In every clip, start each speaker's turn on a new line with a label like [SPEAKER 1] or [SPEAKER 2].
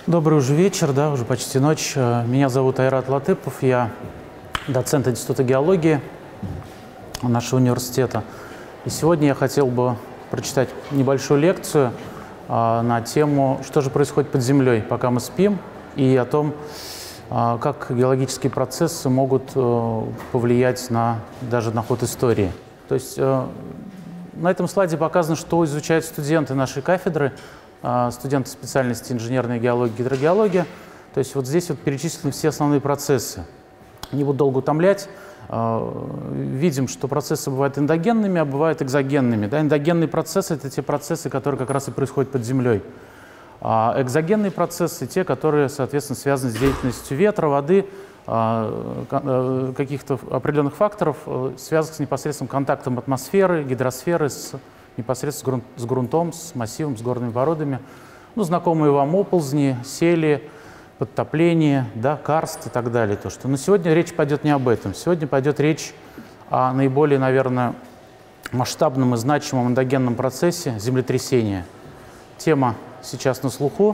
[SPEAKER 1] Добрый уже вечер, да, уже почти ночь. Меня зовут Айрат Латыпов, я доцент Института геологии нашего университета. И сегодня я хотел бы прочитать небольшую лекцию на тему, что же происходит под землей, пока мы спим, и о том, как геологические процессы могут повлиять даже на ход истории. То есть на этом слайде показано, что изучают студенты нашей кафедры, студенты специальности инженерная геология, гидрогеология. То есть вот здесь вот перечислены все основные процессы. Не буду долго утомлять. Видим, что процессы бывают эндогенными, а бывают экзогенными. Да, эндогенные процессы — это те процессы, которые как раз и происходят под землей. А экзогенные процессы — те, которые, соответственно, связаны с деятельностью ветра, воды, каких-то определенных факторов, связанных с непосредственным контактом атмосферы, гидросферы, непосредственно с грунтом, с массивом, с горными породами. Ну, знакомые вам оползни, сели, подтопление, да, карст и так далее. Но сегодня речь пойдет не об этом. Сегодня пойдет речь о наиболее, наверное, масштабном и значимом эндогенном процессе — землетрясения. Тема сейчас на слуху.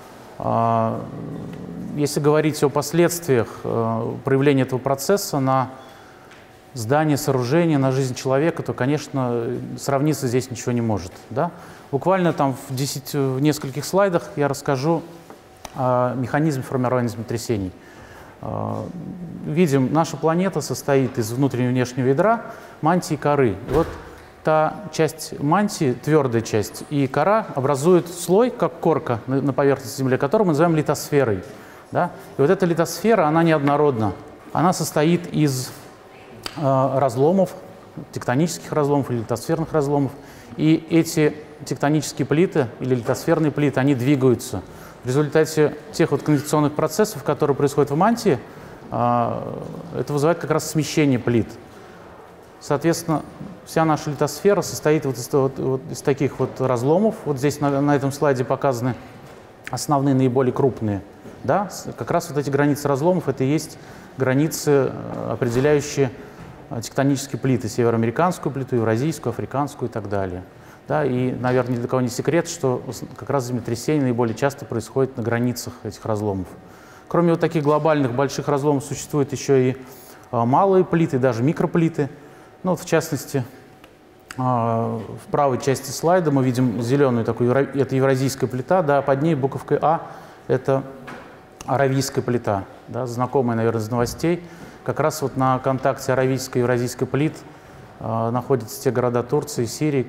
[SPEAKER 1] Если говорить о последствиях проявления этого процесса на здание, сооружение, на жизнь человека, то, конечно, сравниться здесь ничего не может. Да? Буквально там в нескольких слайдах я расскажу о механизме формирования землетрясений. Видим, наша планета состоит из внутреннего и внешнего ядра, мантии и коры. И вот та часть мантии, твердая часть, и кора образуют слой, как корка на поверхности Земли, который мы называем литосферой. Да? И вот эта литосфера, она неоднородна. Она состоит из разломов, тектонических разломов или литосферных разломов. И эти тектонические плиты или литосферные плиты, они двигаются. В результате тех вот конвекционных процессов, которые происходят в мантии, это вызывает как раз смещение плит. Соответственно, вся наша литосфера состоит вот из таких вот разломов. Вот здесь на этом слайде показаны основные, наиболее крупные. Да? Как раз вот эти границы разломов — это и есть границы, определяющие тектонические плиты: североамериканскую плиту, евразийскую, африканскую и так далее. Да? И, наверное, ни для кого не секрет, что как раз землетрясения наиболее часто происходят на границах этих разломов. Кроме вот таких глобальных больших разломов существуют еще и малые плиты, даже микроплиты. Ну, вот в частности, в правой части слайда мы видим зеленую такую, это евразийская плита, да, под ней буковкой А — это аравийская плита, да, знакомая, наверное, из новостей. Как раз вот на контакте аравийской и евразийской плит находятся те города Турции и Сирии,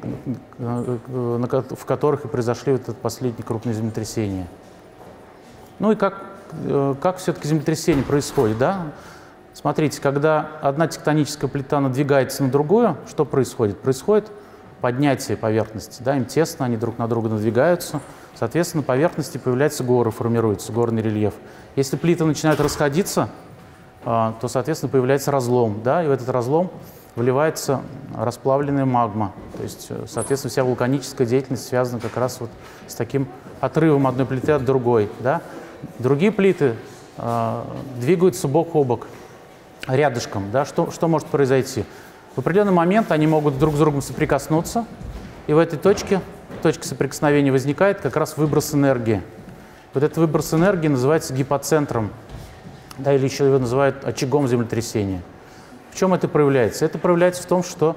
[SPEAKER 1] в которых и произошли вот это последние крупные землетрясения. Ну и как все-таки землетрясение происходит, да? Смотрите, когда одна тектоническая плита надвигается на другую, что происходит? Происходит поднятие поверхности, да, им тесно, они друг на друга надвигаются. Соответственно, на поверхности появляются горы, формируется горный рельеф. Если плиты начинают расходиться, то, соответственно, появляется разлом, да, и в этот разлом вливается расплавленная магма. То есть, соответственно, вся вулканическая деятельность связана как раз вот с таким отрывом одной плиты от другой. Да. Другие плиты двигаются бок о бок, рядышком. Да. Что может произойти? В определенный момент они могут друг с другом соприкоснуться, и в этой точке соприкосновения возникает как раз выброс энергии. Вот этот выброс энергии называется гипоцентром, да, или еще его называют очагом землетрясения. В чем это проявляется? Это проявляется в том, что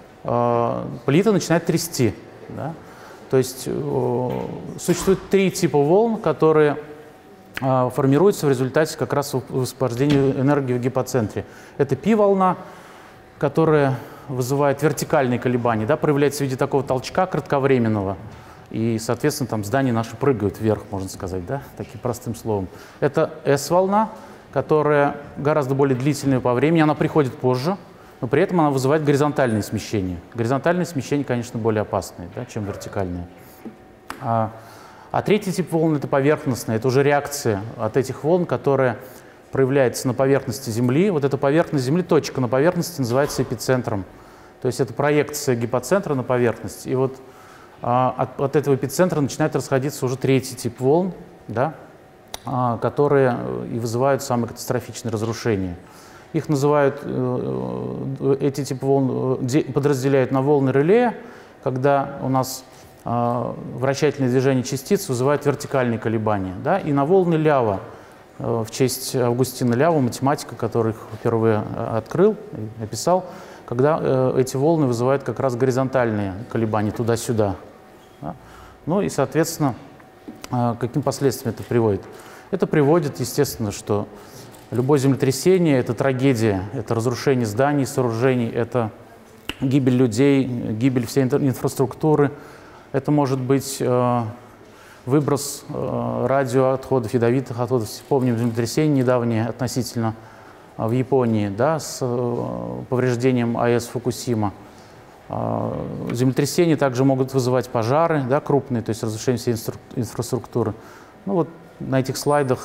[SPEAKER 1] плита начинает трясти. Да? То есть существует три типа волн, которые формируются в результате как раз высвобождения энергии в гипоцентре. Это π-волна, которая вызывает вертикальные колебания, да, проявляется в виде такого толчка кратковременного. И, соответственно, там здания наши прыгают вверх, можно сказать, да, таким простым словом. Это S-волна, которая гораздо более длительная по времени, она приходит позже, но при этом она вызывает горизонтальные смещения. Горизонтальные смещения, конечно, более опасные, да, чем вертикальные. А третий тип волн — это поверхностная, это уже реакция от этих волн, которая проявляется на поверхности Земли. Вот эта поверхность Земли, точка на поверхности, называется эпицентром. То есть это проекция гипоцентра на поверхность. И вот от этого эпицентра начинает расходиться уже третий тип волн, да, которые и вызывают самые катастрофичные разрушения. Их называют, эти типы волн подразделяют на волны реле, когда у нас вращательное движение частиц вызывает вертикальные колебания. Да? И на волны Лява, в честь Августина Лява, математика, который их впервые открыл и описал, когда эти волны вызывают как раз горизонтальные колебания туда-сюда. Да? Ну и, соответственно, к каким последствиям это приводит? Это приводит, естественно, что любое землетрясение – это трагедия, это разрушение зданий, сооружений, это гибель людей, гибель всей инфраструктуры. Это может быть выброс радиоотходов, ядовитых отходов. Помним землетрясение недавнее относительно в Японии, да, с повреждением АЭС Фукусима. Землетрясения также могут вызывать пожары, да, крупные, то есть разрушение всей инфраструктуры. Ну, вот на этих слайдах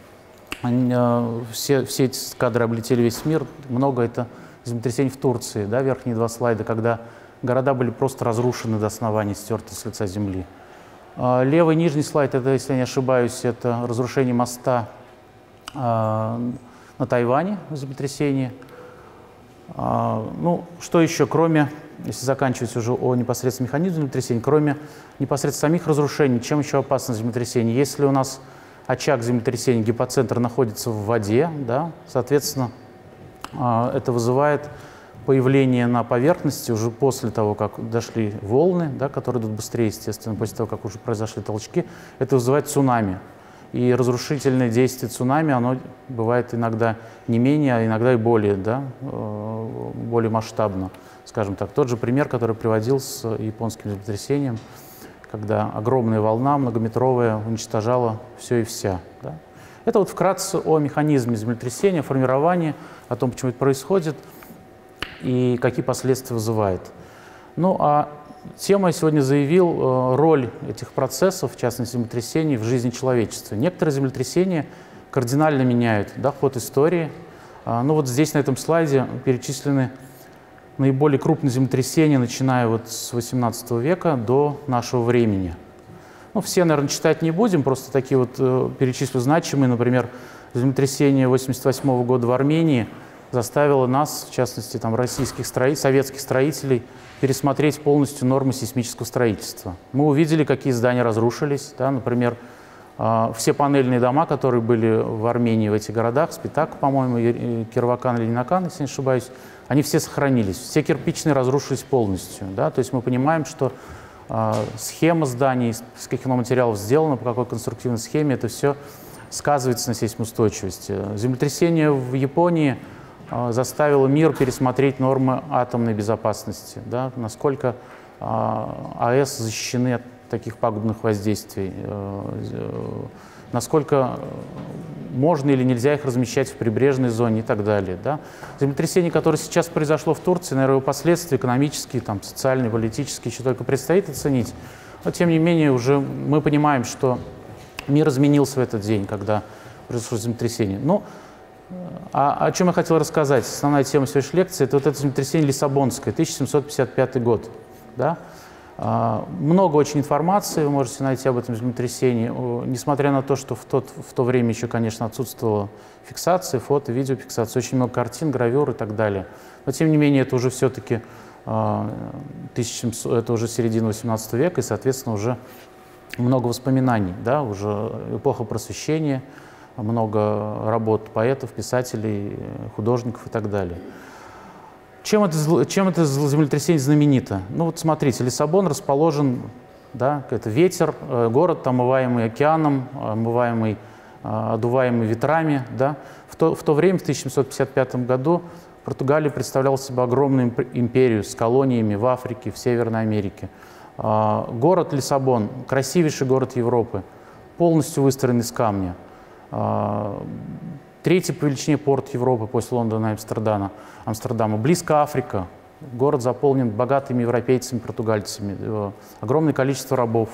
[SPEAKER 1] все эти кадры облетели весь мир. Много это землетрясений в Турции, да, верхние два слайда, когда города были просто разрушены до основания, стерты с лица земли. Левый нижний слайд, это, если я не ошибаюсь, это разрушение моста на Тайване, землетрясение. Ну, что еще, кроме, если заканчивать уже о непосредственном механизме землетрясения, кроме непосредственно самих разрушений, чем еще опасно землетрясение? Если у нас очаг землетрясения, гипоцентр находится в воде, да, соответственно, это вызывает появление на поверхности уже после того, как дошли волны, да, которые идут быстрее, естественно, после того, как уже произошли толчки, это вызывает цунами. И разрушительное действие цунами, оно бывает иногда не менее, а иногда и более, да, более масштабно, скажем так. Тот же пример, который приводил с японским землетрясением, когда огромная волна, многометровая, уничтожала все и вся. Да. Это вот вкратце о механизме землетрясения, формировании, о том, почему это происходит и какие последствия вызывает. Ну, а тема я сегодня заявил роль этих процессов, в частности землетрясений, в жизни человечества. Некоторые землетрясения кардинально меняют, да, ход истории. Ну вот здесь на этом слайде перечислены наиболее крупные землетрясения, начиная вот с XVIII века до нашего времени. Ну, все, наверное, читать не будем, просто такие вот перечислю значимые. Например, землетрясение 1988 года в Армении заставило нас, в частности, там, советских строителей, пересмотреть полностью нормы сейсмического строительства. Мы увидели, какие здания разрушились. Да, например, все панельные дома, которые были в Армении, в этих городах, Спитак, по-моему, Кирвакан или Ленакан, если не ошибаюсь, они все сохранились. Все кирпичные разрушились полностью. Да, то есть мы понимаем, что схема зданий, из каких материалов сделана, по какой конструктивной схеме, это все сказывается на сейсмоустойчивости. Землетрясение в Японии заставило мир пересмотреть нормы атомной безопасности, да, насколько АЭС защищены от таких пагубных воздействий, насколько можно или нельзя их размещать в прибрежной зоне и так далее. Да. Землетрясение, которое сейчас произошло в Турции, наверное, его последствия экономические, там, социальные, политические еще только предстоит оценить. Но, тем не менее, уже мы понимаем, что мир изменился в этот день, когда произошло землетрясение. Ну, о чем я хотел рассказать? Основная тема сегодняшней лекции – это вот это землетрясение Лиссабонское, 1755 год. Да? Много очень информации вы можете найти об этом землетрясении, несмотря на то, что в то время еще, конечно, отсутствовала фиксация, фото, видеофиксация, очень много картин, гравюр и так далее. Но, тем не менее, это уже все-таки это уже середина XVIII века, и, соответственно, уже много воспоминаний, да? Уже эпоха просвещения, много работ поэтов, писателей, художников и так далее. Чем это землетрясение знаменито? Ну вот смотрите, Лиссабон расположен, да, это ветер, город, омываемый океаном, омываемый, одуваемый ветрами. Да. В то время, в 1755 году, Португалия представляла себе огромную империю с колониями в Африке, в Северной Америке. Город Лиссабон, красивейший город Европы, полностью выстроен из камня. Третий по величине порт Европы после Лондона и Амстердама. Близко Африка. Город заполнен богатыми европейцами, португальцами. Огромное количество рабов.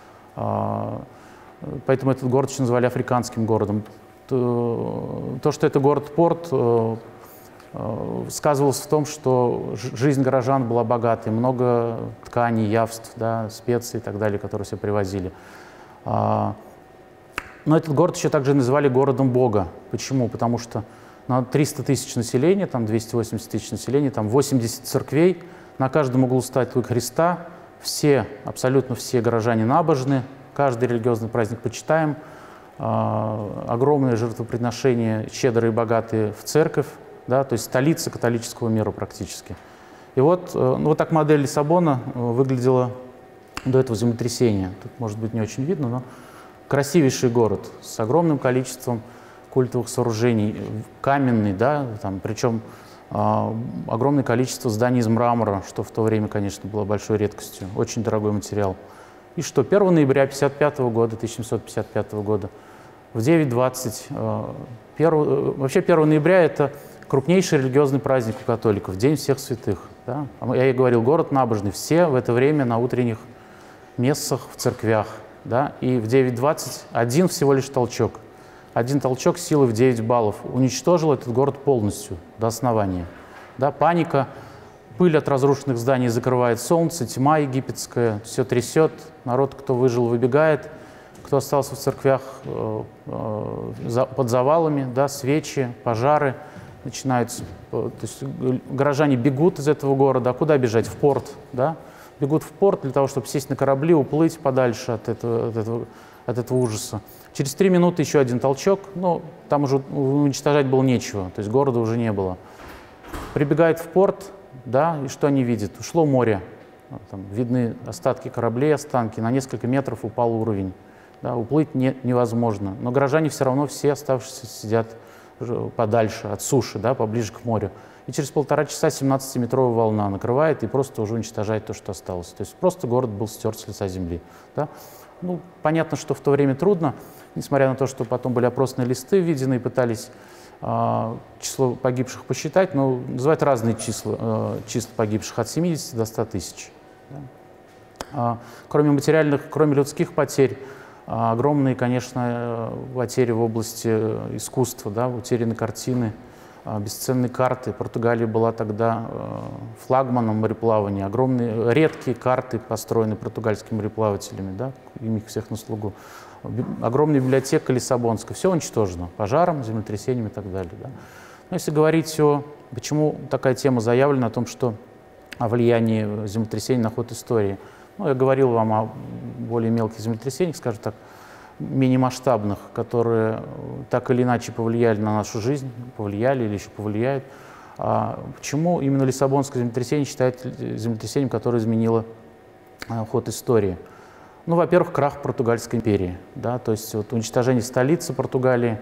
[SPEAKER 1] Поэтому этот город еще назвали африканским городом. То, что это город-порт, сказывалось в том, что жизнь горожан была богатой. Много тканей, явств, да, специй и так далее, которые все привозили. Но этот город еще также называли городом Бога. Почему? Потому что на 300 тысяч населения, там 280 тысяч населения, там 80 церквей, на каждом углу статуи Христа, Все, абсолютно все горожане набожны, каждый религиозный праздник почитаем, огромные жертвоприношения, щедрые и богатые в церковь, да, то есть столица католического мира практически. И вот, вот так модель Лиссабона выглядела до этого землетрясения. Тут, может быть, не очень видно, но красивейший город с огромным количеством культовых сооружений, каменный, да, там, причем огромное количество зданий из мрамора, что в то время, конечно, было большой редкостью, очень дорогой материал. И что 1 ноября 1755 года в 9:20, вообще 1 ноября это крупнейший религиозный праздник у католиков, День всех святых. Да? Я и говорил, город набожный, все в это время на утренних мессах в церквях. Да? И в 9:20 один всего лишь толчок. Один толчок силы в 9 баллов уничтожил этот город полностью, до основания. Да? Паника, пыль от разрушенных зданий закрывает солнце, тьма египетская, все трясет, народ, кто выжил, выбегает, кто остался в церквях под завалами, да, свечи, пожары начинаются. То есть горожане бегут из этого города, а куда бежать? В порт, да? Бегут в порт для того, чтобы сесть на корабли, уплыть подальше от этого ужаса. Через 3 минуты еще один толчок, но там уже уничтожать было нечего, то есть города уже не было. Прибегает в порт, да, и что они видят? Ушло море, там видны остатки кораблей, останки, на несколько метров упал уровень. Да, уплыть невозможно, но горожане все равно все оставшиеся сидят подальше от суши, да, поближе к морю. И через 1,5 часа 17-метровая волна накрывает и просто уже уничтожает то, что осталось. То есть просто город был стерт с лица земли. Да? Ну, понятно, что в то время трудно, несмотря на то, что потом были опросные листы введены и пытались число погибших посчитать, но называют разные числа погибших, от 70 до 100 тысяч. Да? Кроме материальных, кроме людских потерь, огромные, конечно, потери в области искусства, да, утеряны картины, бесценные карты. Португалия была тогда флагманом мореплавания. Огромные, редкие карты построены португальскими мореплавателями, да, им их всех на слугу. Огромная библиотека Лиссабонская. Все уничтожено пожаром, землетрясением и так далее. Да. Но если говорить почему такая тема заявлена о том, что о влиянии землетрясений на ход истории. Ну, я говорил вам о более мелких землетрясениях, скажем так, менее масштабных, которые так или иначе повлияли на нашу жизнь, повлияли или еще повлияют. Почему именно Лиссабонское землетрясение считается землетрясением, которое изменило ход истории? Ну, во-первых, крах Португальской империи, да, то есть вот уничтожение столицы Португалии.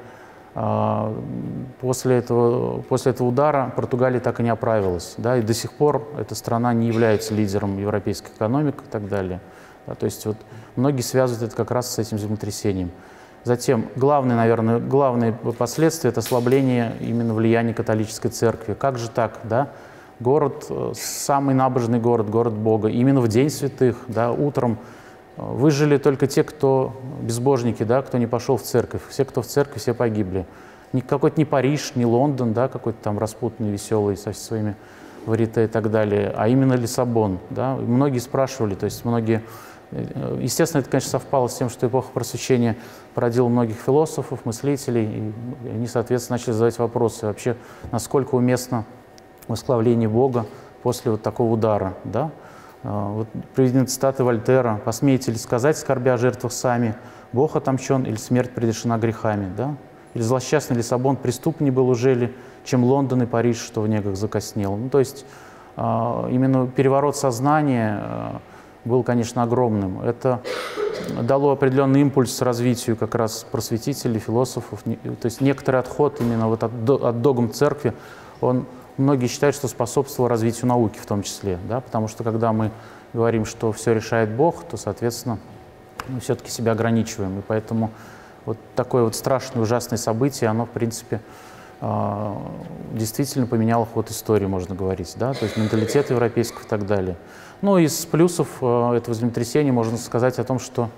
[SPEAKER 1] После этого удара Португалия так и не оправилась, да, и до сих пор эта страна не является лидером европейской экономики и так далее. Да, то есть вот многие связывают это как раз с этим землетрясением. Затем главные последствия – это ослабление именно влияния католической церкви. Как же так, да? Город, самый набожный город, город Бога, именно в День святых, да, утром выжили только те, кто безбожники, да, кто не пошел в церковь. Все, кто в церковь, все погибли. Какой-то не Париж, не Лондон, да, какой-то там распутный, веселый, со своими варите и так далее, а именно Лиссабон. Да. Многие спрашивали, то есть многие... Естественно, это, конечно, совпало с тем, что эпоха Просвещения породила многих философов, мыслителей, и они, соответственно, начали задавать вопросы вообще, насколько уместно восславление Бога после вот такого удара, да? Вот приведены цитаты Вольтера: «Посмеете ли сказать, скорбя о жертвах сами, Бог отомщен или смерть предрешена грехами?» Да? Или «Злосчастный Лиссабон преступнее был ужели, чем Лондон и Париж, что в негах закоснел». Ну, то есть именно переворот сознания был, конечно, огромным. Это дало определенный импульс развитию как раз просветителей, философов. То есть некоторый отход именно вот от догм церкви, многие считают, что способствовал развитию науки в том числе, да? Потому что когда мы говорим, что все решает Бог, то, соответственно, мы все-таки себя ограничиваем. И поэтому вот такое вот страшное, ужасное событие, оно, в принципе, действительно поменяло ход истории, можно говорить, да? То есть менталитет европейский и так далее. Ну, из плюсов этого землетрясения можно сказать о том, что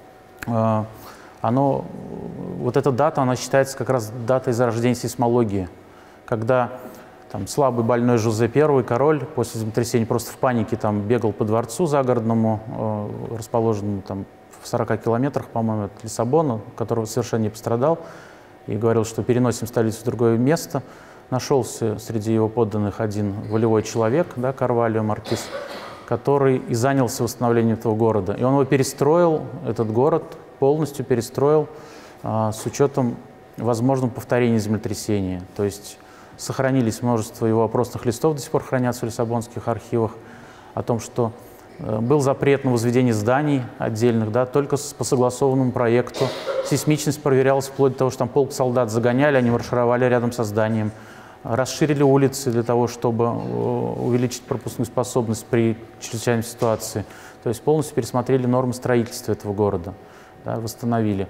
[SPEAKER 1] вот эта дата, она считается как раз датой зарождения сейсмологии, когда там слабый больной Жозе I, король, после землетрясения просто в панике там бегал по дворцу загородному, расположенному там в 40 километрах, по-моему, от Лиссабона, которого совершенно не пострадал, и говорил, что переносим столицу в другое место. Нашелся среди его подданных один волевой человек, да, Карвальо Маркиз, который и занялся восстановлением этого города. И он его перестроил, этот город полностью перестроил с учетом возможного повторения землетрясения. То есть сохранились множество его опросных листов, до сих пор хранятся в лиссабонских архивах, о том, что был запрет на возведение зданий отдельных, да, только по согласованному проекту. Сейсмичность проверялась вплоть до того, что там полк солдат загоняли, они маршировали рядом со зданием. Расширили улицы для того, чтобы увеличить пропускную способность при чрезвычайной ситуации. То есть полностью пересмотрели нормы строительства этого города, да, восстановили.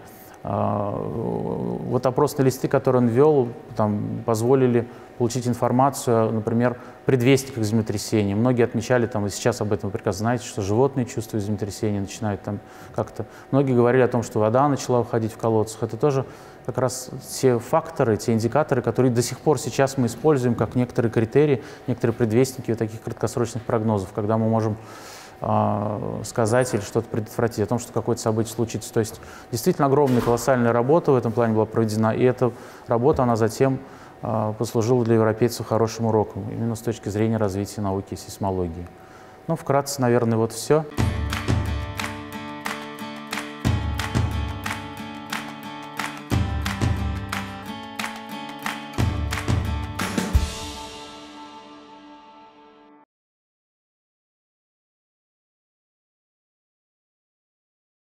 [SPEAKER 1] Вот опросные листы, которые он ввел, там, позволили получить информацию, например, о предвестниках землетрясения. Многие отмечали, там, и сейчас об этом вы прекрасно знаете, что животные чувствуют землетрясение, начинают там как-то... Многие говорили о том, что вода начала уходить в колодцах. Это тоже как раз те факторы, те индикаторы, которые до сих пор сейчас мы используем как некоторые критерии, некоторые предвестники вот таких краткосрочных прогнозов, когда мы можем сказать или что-то предотвратить, о том, что какое-то событие случится. То есть действительно огромная, колоссальная работа в этом плане была проведена, и эта работа, она затем послужила для европейцев хорошим уроком, именно с точки зрения развития науки и сейсмологии. Ну, вкратце, наверное, вот все.